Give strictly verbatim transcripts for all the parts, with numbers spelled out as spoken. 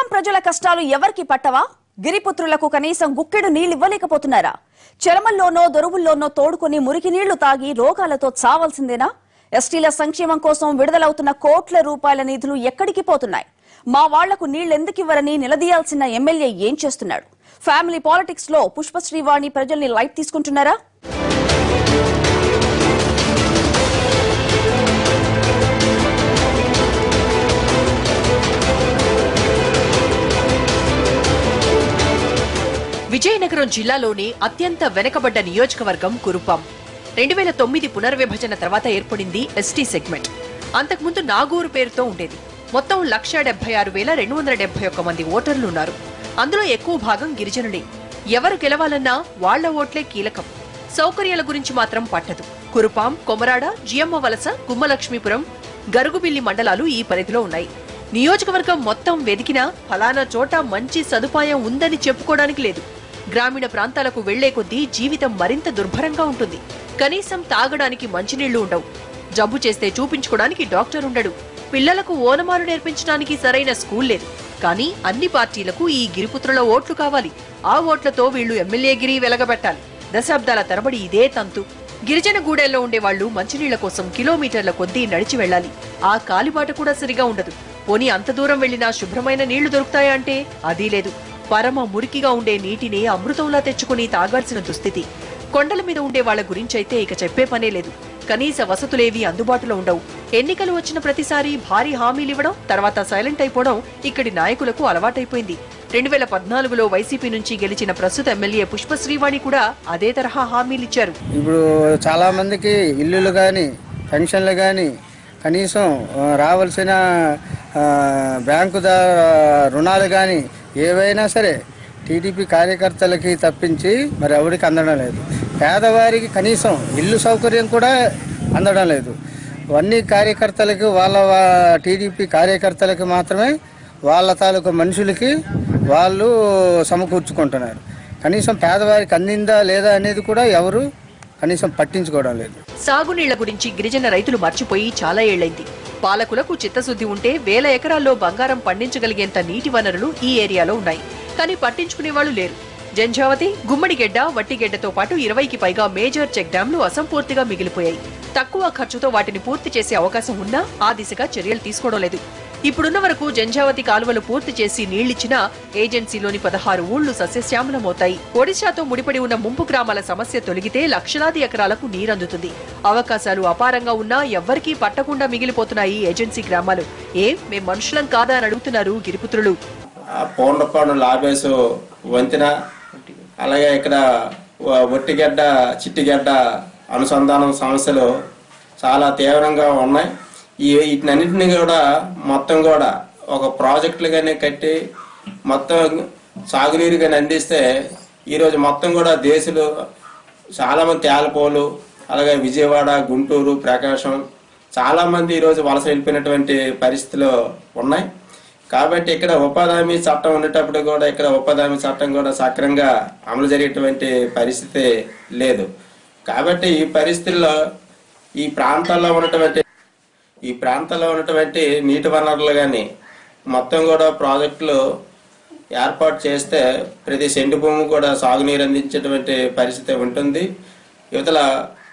ప్రజల కష్టాలు ఎవరికి పట్టవా? గిరిపుత్రులకు కనీసం గుక్కెడు నీళ్లు ఇవ్వలేకపోతున్నారా? చెలమల్లోనో దొరువుల్లోనో తోడుకొని మురికి నీళ్లు తాగి రోగాలతో చావాల్సిందేనా? ఎస్టీల సంక్షేమం కోసం విడుదలవుతున్న కోట్ల రూపాయల నిధులు ఎక్కడికి పోతున్నాయి? మా వాళ్లకు నీళ్లెందుకివ్వరని నిలదీయాల్సిన ఎమ్మెల్యే ఏం చేస్తున్నాడు? ఫ్యామిలీ పాలిటిక్స్ లో పుష్ప శ్రీవాణి ప్రజల్ని లైట్ తీసుకుంటున్నారా? విజయనగరం జిల్లాలోని అత్యంత వెనకబడ్డ నియోజకవర్గం కురుపాం. రెండు వేల తొమ్మిది పునర్విభజన తర్వాత ఏర్పడింది ఎస్టీ సెగ్మెంట్. అంతకుముందు నాగూరు పేరుతో ఉండేది. మొత్తం లక్ష డెబ్బై ఆరు వేల రెండు వందల డెబ్బై ఒక్క మంది ఓటర్లున్నారు. అందులో ఎక్కువ భాగం గిరిజనులే. ఎవరు గెలవాలన్నా వాళ్ల ఓట్లే కీలకం. సౌకర్యాల గురించి మాత్రం పట్టదు. కురుపాం, కొమరాడ, జియమ్మ వలస, గుమ్మలక్ష్మీపురం, గరుగుబిల్లి మండలాలు ఈ పరిధిలో ఉన్నాయి. నియోజకవర్గం మొత్తం వెదికినా ఫలానా చోట మంచి సదుపాయం ఉందని చెప్పుకోవడానికి లేదు. గ్రామీణ ప్రాంతాలకు వెళ్లే కొద్దీ జీవితం మరింత దుర్భరంగా ఉంటుంది. కనీసం తాగడానికి మంచినీళ్లు ఉండవు. జబ్బు చేస్తే చూపించుకోవడానికి డాక్టర్ ఉండడు. పిల్లలకు ఓనమాలు నేర్పించడానికి సరైన స్కూల్ లేదు. కానీ అన్ని పార్టీలకు ఈ గిరిపుత్రుల ఓట్లు కావాలి. ఆ ఓట్లతో వీళ్లు ఎమ్మెల్యే గిరి వెలగబెట్టాలి. దశాబ్దాల తరబడి ఇదే తంతు. గిరిజన గూడెల్లో ఉండేవాళ్లు మంచినీళ్ల కోసం కిలోమీటర్ల కొద్దీ నడిచి వెళ్లాలి. ఆ కాలిబాట కూడా సరిగా ఉండదు. పోనీ అంత దూరం వెళ్లినా శుభ్రమైన నీళ్లు దొరుకుతాయా అంటే అదీ లేదు. పరమ మురికిగా ఉండే నీటిని అమృతంలా తెచ్చుకుని తాగాల్సిన దుస్థితి. కొండల మీద ఉండే వాళ్ల గురించైతే ఇక చెప్పే పనే లేదు. కనీస వసతులేవీ అందుబాటులో ఉండవు. ఎన్నికలు వచ్చిన ప్రతిసారి భారీ హామీలివ్వడం, తర్వాత సైలెంట్ అయిపోవడం ఇక్కడి నాయకులకు అలవాటైపోయింది. రెండు వేల పద్నాలుగులో వైసీపీ నుంచి గెలిచిన ప్రస్తుత ఎమ్మెల్యే పుష్ప శ్రీవాణి కూడా అదే తరహా హామీలిచ్చారు. ఇప్పుడు చాలా మందికి ఇల్లులు గాని, పెన్షన్లు గాని, కనీసం రావాల్సిన బ్యాంకు రుణాలు కానీ ఏవైనా సరే టీడీపీ కార్యకర్తలకి తప్పించి మరి ఎవరికి అందడం లేదు. పేదవారికి కనీసం ఇల్లు సౌకర్యం కూడా అందడం లేదు. అన్ని కార్యకర్తలకు వాళ్ళ టీడీపీ కార్యకర్తలకు మాత్రమే వాళ్ళ తాలూకు మనుషులకి వాళ్ళు సమకూర్చుకుంటున్నారు. కనీసం పేదవారికి అందిందా లేదా అనేది కూడా ఎవరు కనీసం పట్టించుకోవడం లేదు. సాగునీళ్ల గురించి గిరిజన రైతులు మర్చిపోయి చాలా ఏళ్లైంది. పాలకులకు చిత్తశుద్ధి ఉంటే వేల ఎకరాల్లో బంగారం పండించగలిగేంత నీటి వనరులు ఈ ఏరియాలో ఉన్నాయి. కానీ పట్టించుకునే వాళ్లు లేరు. జంఝావతి, గుమ్మడిగెడ్డ, వట్టిగెడ్డతో పాటు ఇరవైకి పైగా మేజర్ చెక్ డ్యాంలు అసంపూర్తిగా మిగిలిపోయాయి. తక్కువ ఖర్చుతో వాటిని పూర్తి చేసే అవకాశం ఉన్నా ఆ దిశగా చర్యలు తీసుకోవడం లేదు. ఇప్పుడున్న వరకు జంఝావతి కాలువలు పూర్తి చేసి నీళ్లిచ్చినా ఏజెన్సీలోని పదహారు ఊళ్లు సస్యశ్యామలమవుతాయి. ఒడిశాతో ముడిపడి ఉన్న ముంపు గ్రామాల సమస్య తొలగితే లక్షలాది ఎకరాలకు నీరందుతుంది. అవకాశాలు అపారంగా ఉన్నా ఎవ్వరికీ పట్టకుండా మిగిలిపోతున్నాయి ఏజెన్సీ గ్రామాలు. ఏం మేం మనుషులం కాదా అని అడుగుతున్నారు గిరిపుత్రులు. పౌండపాడు లాబేసు వంతెన, అలాగే ఇక్కడ ఒట్టిగడ్డ, చిట్టిగడ్డ అనుసంధానం సమస్యలు చాలా తీవ్రంగా ఉన్నాయి. ఈ వీటినన్నింటినీ కూడా మొత్తం కూడా ఒక ప్రాజెక్టులుగానే కట్టి మొత్తం సాగునీరుగానే అందిస్తే ఈరోజు మొత్తం కూడా దేశంలో చాలామంది తేలపోలు, అలాగే విజయవాడ, గుంటూరు, ప్రకాశం చాలామంది ఈరోజు వలస వెళ్ళిపోయినటువంటి పరిస్థితులు ఉన్నాయి. కాబట్టి ఇక్కడ ఉపాధి హామీ చట్టం ఉండేటప్పుడు కూడా ఇక్కడ ఉపాధి హామీ చట్టం కూడా సక్రమంగా అమలు జరిగేటువంటి పరిస్థితి లేదు. కాబట్టి ఈ పరిస్థితుల్లో ఈ ప్రాంతాల్లో ఉన్నటువంటి ఈ ప్రాంతాల్లో ఉన్నటువంటి నీటి వనరులు కానీ మొత్తం కూడా ప్రాజెక్టులు ఏర్పాటు చేస్తే ప్రతి సెంటు భూమి కూడా సాగునీరు అందించేటువంటి పరిస్థితి ఉంటుంది. యువతల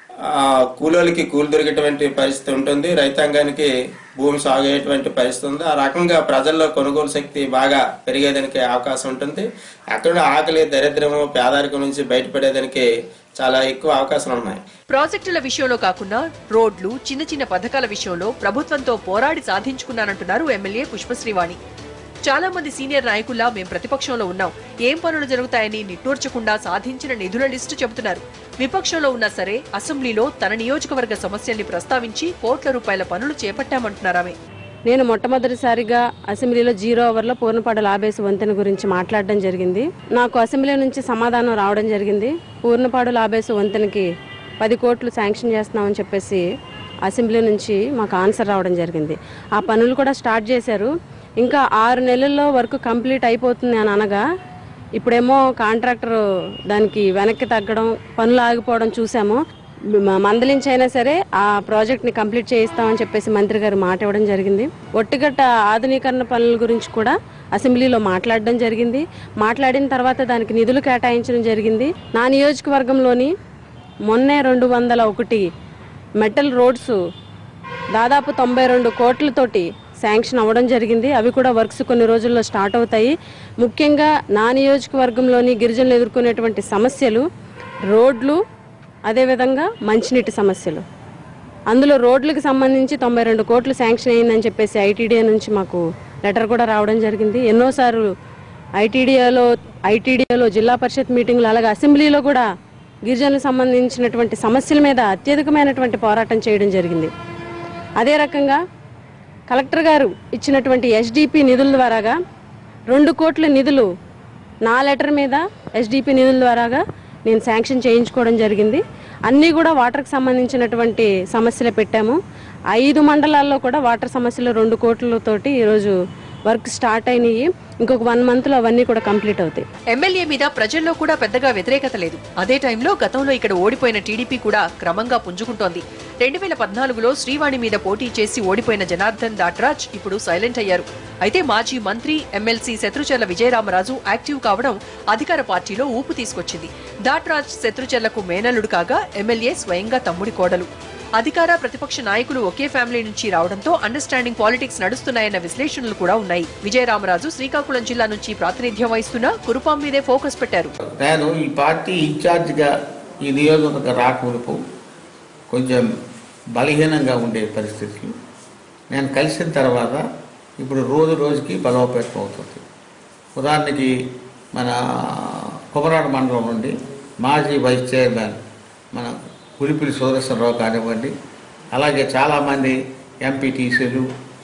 కూలోళ్ళకి కూలి దొరికేటువంటి పరిస్థితి ఉంటుంది. రైతాంగానికి భూమి సాగు అయ్యేటువంటి పరిస్థితి ఉంది. ఆ రకంగా ప్రజల్లో కొనుగోలు శక్తి బాగా పెరిగేదానికి అవకాశం ఉంటుంది. అక్కడ ఆకలి, దరిద్రము, పేదరికం నుంచి బయటపడేదానికి చాలా ఎక్కువ అవకాశాలు ఉన్నాయి. ప్రాజెక్టుల విషయంలో కాకుండా రోడ్లు, చిన్న చిన్న పథకాల విషయంలో ప్రభుత్వంతో పోరాడి సాధించుకున్నానంటున్నారు ఎమ్మెల్యే పుష్ప శ్రీవాణి. చాలా మంది సీనియర్ నాయకుల్లా మేం ప్రతిపక్షంలో ఉన్నాం, ఏం పనులు జరుగుతాయని నిట్టూర్చకుండా సాధించిన నిధుల లిస్టు చెబుతున్నారు. విపక్షంలో ఉన్నా సరే అసెంబ్లీలో తన నియోజకవర్గ సమస్యల్ని ప్రస్తావించి కోట్ల రూపాయల పనులు చేపట్టామంటున్నారామె. నేను మొట్టమొదటిసారిగా అసెంబ్లీలో జీరో అవర్లో పూర్ణపాడు లాబేసు వంతెన గురించి మాట్లాడడం జరిగింది. నాకు అసెంబ్లీ నుంచి సమాధానం రావడం జరిగింది. పూర్ణపాడు లాబేసు వంతెనకి పది కోట్లు శాంక్షన్ చేస్తున్నామని చెప్పేసి అసెంబ్లీ నుంచి మాకు ఆన్సర్ రావడం జరిగింది. ఆ పనులు కూడా స్టార్ట్ చేశారు. ఇంకా ఆరు నెలల్లో వర్క్ కంప్లీట్ అయిపోతుంది అని అనగా ఇప్పుడేమో కాంట్రాక్టర్ దానికి వెనక్కి తగ్గడం, పనులు ఆగిపోవడం చూసాము. మందలించైనా సరే ఆ ప్రాజెక్ట్ని కంప్లీట్ చేయిస్తామని చెప్పేసి మంత్రి గారు మాట ఇవ్వడం జరిగింది. ఒట్టిగట్ట ఆధునీకరణ పనుల గురించి కూడా అసెంబ్లీలో మాట్లాడడం జరిగింది. మాట్లాడిన తర్వాత దానికి నిధులు కేటాయించడం జరిగింది. నా నియోజకవర్గంలోని మొన్నే రెండు వందల ఒకటి మెటల్ రోడ్స్ దాదాపు తొంభై రెండు కోట్లతోటి శాంక్షన్ అవ్వడం జరిగింది. అవి కూడా వర్క్స్ కొన్ని రోజుల్లో స్టార్ట్ అవుతాయి. ముఖ్యంగా నా నియోజకవర్గంలోని గిరిజనులు ఎదుర్కొనేటువంటి సమస్యలు రోడ్లు, అదేవిధంగా మంచినీటి సమస్యలు. అందులో రోడ్లకు సంబంధించి తొంభై రెండు కోట్లు శాంక్షన్ అయిందని చెప్పేసి ఐటీడీఏ నుంచి మాకు లెటర్ కూడా రావడం జరిగింది. ఎన్నోసార్లు ఐటీడీఏలో ఐటీడీఏలో జిల్లా పరిషత్ మీటింగ్లు అలాగే అసెంబ్లీలో కూడా గిరిజనులకు సంబంధించినటువంటి సమస్యల మీద అత్యధికమైనటువంటి పోరాటం చేయడం జరిగింది. అదే రకంగా కలెక్టర్ గారు ఇచ్చినటువంటి ఎస్డిపి నిధుల ద్వారాగా రెండు కోట్ల నిధులు నా లెటర్ మీద ఎస్డిపి నిధుల ద్వారాగా నేను శాంక్షన్ చేయించుకోవడం జరిగింది. అన్నీ కూడా వాటర్కి సంబంధించినటువంటి సమస్యలు పెట్టాము. ఐదు మండలాల్లో కూడా వాటర్ సమస్యలు రెండు కోట్లతోటి ఈరోజు వర్క్ స్టార్ట్ అయినాయి. ఇంకొక వన్ మంత్ లో అవన్నీ కూడా కంప్లీట్ అవుతాయి. ఎమ్మెల్యే మీద ప్రజల్లో కూడా పెద్దగా వ్యతిరేకత లేదు. అదే టైంలో గతంలో ఇక్కడ ఓడిపోయిన టీడీపీ కూడా క్రమంగా పుంజుకుంటోంది. రెండు వేల పద్నాలుగులో శ్రీవాణి మీద పోటీ చేసి ఓడిపోయిన జనార్దన్ దాట్రాజ్ ఇప్పుడు సైలెంట్ అయ్యారు. అయితే మాజీ మంత్రి ఎమ్మెల్సీ శత్రుచర్ల విజయరామరాజు యాక్టివ్ కావడం అధికార పార్టీలో ఊపు తీసుకొచ్చింది. దాట్రాజ్ శత్రుచర్లకు మేనల్లుడు కాగా ఎమ్మెల్యే స్వయంగా తమ్ముడి కోడలు. అధికార ప్రతిపక్ష నాయకులు ఒకే ఫ్యామిలీ నుంచి రావడంతో అండర్స్టాండింగ్ పాలిటిక్స్ నడుస్తున్నాయన్న విశ్లేషణలు కూడా ఉన్నాయి. విజయరామరాజు శ్రీకాకుళం జిల్లా నుంచి ప్రాతినిధ్యం వహిస్తున్న కురుపాం మీదే ఫోకస్ పెట్టారు. నేను ఈ పార్టీ ఇన్ఛార్జ్ గా ఈ నియోజకవర్గ రాకమునుపు కొంచెం బలహీనంగా ఉండే పరిస్థితులు నేను కలిసిన తర్వాత ఇప్పుడు రోజు రోజుకి బలోపేతం అవుతుంది. ఉదాహరణకి మన కుమరాడు మండలం నుండి మాజీ వైస్ చైర్మన్ మన గురిపిల్లి సోదరేశ్వరరావు కానివ్వండి, అలాగే చాలామంది ఎంపీటీసీలు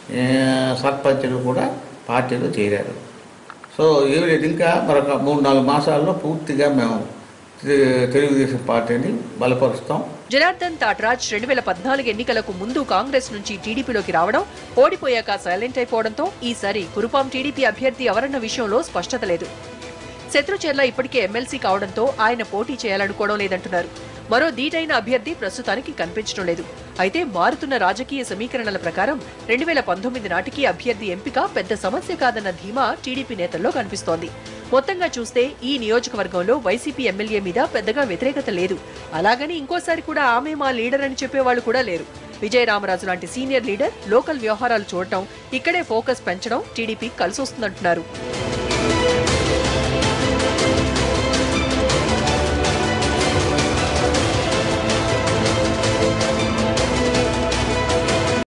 సర్పంచులు కూడా పార్టీలో చేరారు. సో ఏమి ఇంకా మరొక మూడు నాలుగు మాసాల్లో పూర్తిగా మేము తెలుగుదేశం పార్టీని బలపరుస్తాం. జనార్దన్ తాట్రాజ్ రెండు వేల పద్నాలుగు ఎన్నికలకు ముందు కాంగ్రెస్ నుంచి టీడీపీలోకి రావడం, ఓడిపోయాక సైలెంట్ అయిపోవడంతో ఈసారి కురుపాం టీడీపీ అభ్యర్థి ఎవరన్న విషయంలో స్పష్టత లేదు. శత్రుచర్ల ఇప్పటికే ఎమ్మెల్సీ కావడంతో ఆయన పోటీ చేయాలనుకోవడం లేదంటున్నారు. మరో ధీటైన అభ్యర్థి ప్రస్తుతానికి కనిపించడం లేదు. అయితే మారుతున్న రాజకీయ సమీకరణల ప్రకారం రెండు వేల పంతొమ్మిది నాటికి అభ్యర్థి ఎంపిక పెద్ద సమస్య కాదన్న ధీమా టీడీపీ నేతల్లో కనిపిస్తోంది. మొత్తంగా చూస్తే ఈ నియోజకవర్గంలో వైసీపీ ఎమ్మెల్యే మీద పెద్దగా వ్యతిరేకత లేదు. అలాగని ఇంకోసారి కూడా ఆమె మా లీడర్ అని చెప్పేవాళ్లు కూడా లేరు. విజయరామరాజు లాంటి సీనియర్ లీడర్ లోకల్ వ్యవహారాలు చూడటం, ఇక్కడే ఫోకస్ పెంచడం టీడీపీ కలిసొస్తుందంటున్నారు.